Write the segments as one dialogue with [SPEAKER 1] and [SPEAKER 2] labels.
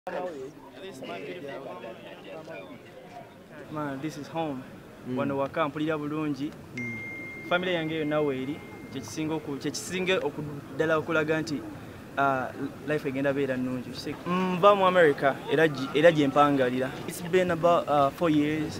[SPEAKER 1] Man, this is home. Wano wakampulira bulungi. Family yange yonna weeri kyekisinga okuddala okulaga nti life egenda beera nnungi. Nva mu America era gye mpangalira. It's been about 4 years.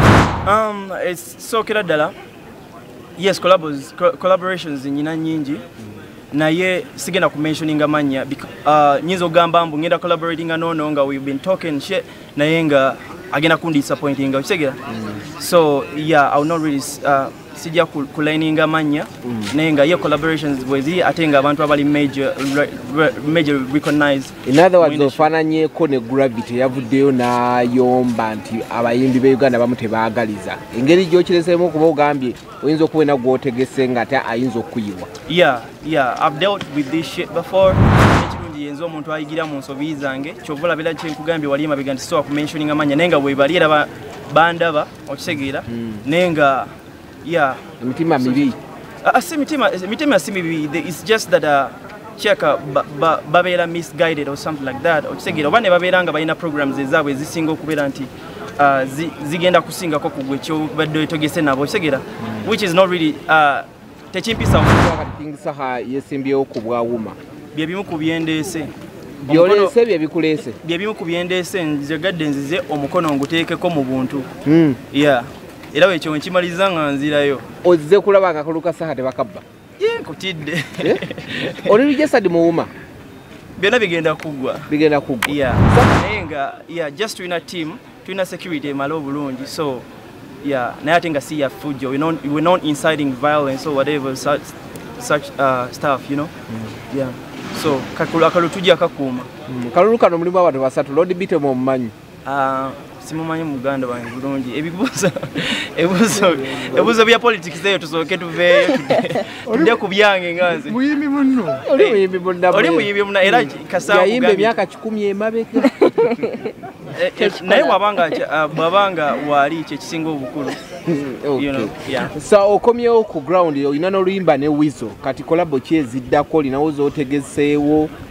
[SPEAKER 1] Sookera ddala. Yes, collaborations nyina nyingi. Naye sigenda ku mentioninga manya nyinza ogamba mbu ngenda collaborating nono nga we've been talking shit naye nga agenda kundi disappointing ukisegera. So yeah, I will not really sijja kulininga manya naye nga ye collaborations bwezi atenga abantu abali major recognized.
[SPEAKER 2] In other words, ofananyeko ne Gravity yavuddeyo n'ayomba nti abayimbi be Uganda bamu tebaagaliza engeri gy'okireseemu okuba ogambye oyinza okubeera gw'otegese nga ate ayinza okuyibwa.
[SPEAKER 1] Yeah, I've dealt with this shit before. Ekirungi yenza omuntu ayigira mu nsobi zange kyova olabira kyenkugambye wali emabega nti sowa ku mentioning amanya naye nga bwe bali era bandaba okisegeera naye nga yeah,
[SPEAKER 2] mitima mibi.
[SPEAKER 1] Si mitima si mibi. It's just that cheka babeera misguided or something like that. Okisegeera oba ne babeera nga balina programs ezaabwe ezisinga okubeera nti zigenda kusingako ku gwe kyobadde otogese nabo okisegeera, which is not really tekimpisa
[SPEAKER 2] saha yesimbyewo ku bwawuma
[SPEAKER 1] bye bimu ku byendeese
[SPEAKER 2] byolese bye bikuleese
[SPEAKER 1] bye bimu ku byendeese nzigadde nzize omukono nguteekeko mu buntu. Yeah, era wekyo nkimaliza nga nzirayo
[SPEAKER 2] ozze kulaba nga koluka saha tebakabba
[SPEAKER 1] nkutidde
[SPEAKER 2] oli registered muwuma
[SPEAKER 1] byonna bigenda kuggwa yeah. Naye nga yeah, just tulina team tulina security emala obulungi so yeah, naye ate nga si ya fujjo we're not inciting violence or whatever such stuff, you know. Yeah, so akalu tujja kakuuma
[SPEAKER 2] kalulu kano mulimu abantu basatu Lord bite mu mmanyi
[SPEAKER 1] simumanyi muganda wange bulungi ebibuzo bya politics eyo tusooke tuveeyo tudde ku byange nganze
[SPEAKER 2] muyimbi munno oli
[SPEAKER 1] muyimbi munno era kasaawe
[SPEAKER 2] yayimba emyaka 10 emabega
[SPEAKER 1] naye bwabanga wali kyekisinga obukulu. You know, yeah.
[SPEAKER 2] So okomyewo ku ground olina n'oluyimba ne Wizo kati kolabo ki eziddako olinawo z'otegeseewo